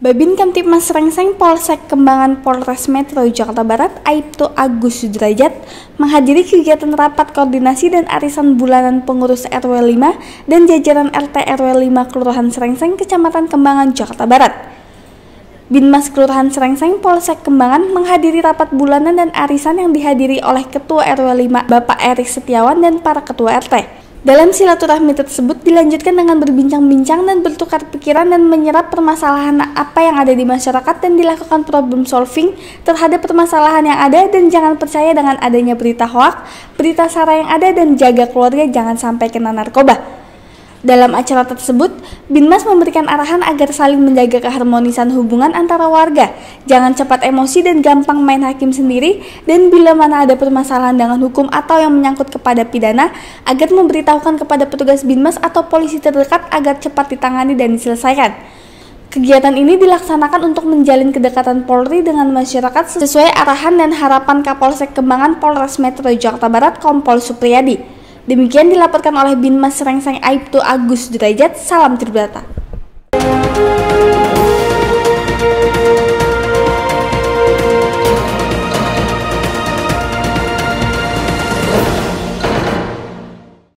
Babin Kamtibmas Srengseng Polsek Kembangan Polres Metro Jakarta Barat, Aibtu Agus Sudrajat, menghadiri kegiatan rapat koordinasi dan arisan bulanan pengurus RW 5 dan jajaran RT RW 5 Kelurahan Srengseng, Kecamatan Kembangan, Jakarta Barat. Binmas Kelurahan Srengseng Polsek Kembangan menghadiri rapat bulanan dan arisan yang dihadiri oleh Ketua RW 5 Bapak Erik Setiawan dan para Ketua RT. Dalam silaturahmi tersebut dilanjutkan dengan berbincang-bincang dan bertukar pikiran dan menyerap permasalahan apa yang ada di masyarakat dan dilakukan problem solving terhadap permasalahan yang ada, dan jangan percaya dengan adanya berita hoaks, berita sara yang ada, dan jaga keluarga jangan sampai kena narkoba. Dalam acara tersebut, Binmas memberikan arahan agar saling menjaga keharmonisan hubungan antara warga, jangan cepat emosi dan gampang main hakim sendiri, dan bila mana ada permasalahan dengan hukum atau yang menyangkut kepada pidana, agar memberitahukan kepada petugas Binmas atau polisi terdekat agar cepat ditangani dan diselesaikan. Kegiatan ini dilaksanakan untuk menjalin kedekatan Polri dengan masyarakat sesuai arahan dan harapan Kapolsek Kembangan Polres Metro Jakarta Barat Kompol Supriyadi. Demikian dilaporkan oleh Binmas Srengseng Aibtu Agus Sudrajat. Salam Tribrata.